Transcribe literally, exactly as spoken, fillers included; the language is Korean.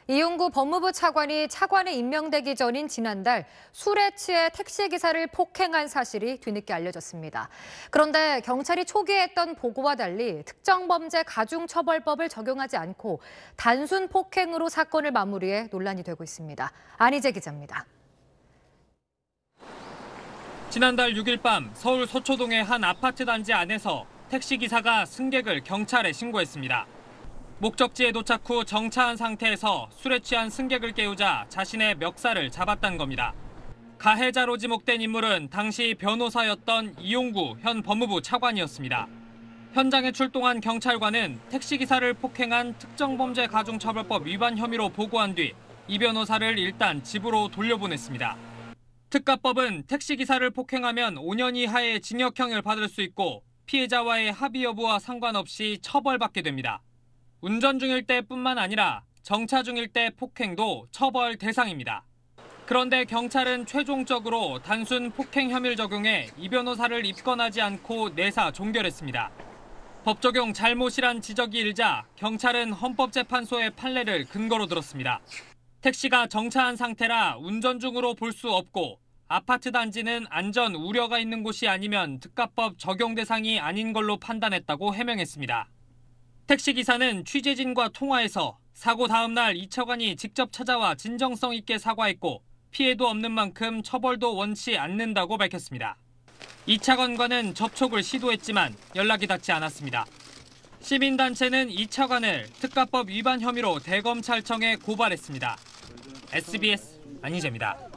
이용구 법무부 차관이 차관에 임명되기 전인 지난달 술에 취해 택시기사를 폭행한 사실이 뒤늦게 알려졌습니다. 그런데 경찰이 초기에 했던 보고와 달리 특정범죄 가중처벌법을 적용하지 않고 단순 폭행으로 사건을 마무리해 논란이 되고 있습니다. 안희재 기자입니다. 지난달 육 일 밤 서울 서초동의 한 아파트 단지 안에서 택시기사가 승객을 경찰에 신고했습니다. 목적지에 도착 후 정차한 상태에서 술에 취한 승객을 깨우자 자신의 멱살을 잡았다는 겁니다. 가해자로 지목된 인물은 당시 변호사였던 이용구 현 법무부 차관이었습니다. 현장에 출동한 경찰관은 택시기사를 폭행한 특정범죄 가중처벌법 위반 혐의로 보고한 뒤 이 변호사를 일단 집으로 돌려보냈습니다. 특가법은 택시기사를 폭행하면 오 년 이하의 징역형을 받을 수 있고 피해자와의 합의 여부와 상관없이 처벌받게 됩니다. 운전 중일 때뿐만 아니라 정차 중일 때 폭행도 처벌 대상입니다. 그런데 경찰은 최종적으로 단순 폭행 혐의를 적용해 이 변호사를 입건하지 않고 내사 종결했습니다. 법 적용 잘못이란 지적이 일자 경찰은 헌법재판소의 판례를 근거로 들었습니다. 택시가 정차한 상태라 운전 중으로 볼 수 없고 아파트 단지는 안전 우려가 있는 곳이 아니면 특가법 적용 대상이 아닌 걸로 판단했다고 해명했습니다. 택시기사는 취재진과 통화에서 사고 다음 날 이 차관이 직접 찾아와 진정성 있게 사과했고 피해도 없는 만큼 처벌도 원치 않는다고 밝혔습니다. 이 차관과는 접촉을 시도했지만 연락이 닿지 않았습니다. 시민단체는 이 차관을 특가법 위반 혐의로 대검찰청에 고발했습니다. 에스비에스 안희재입니다.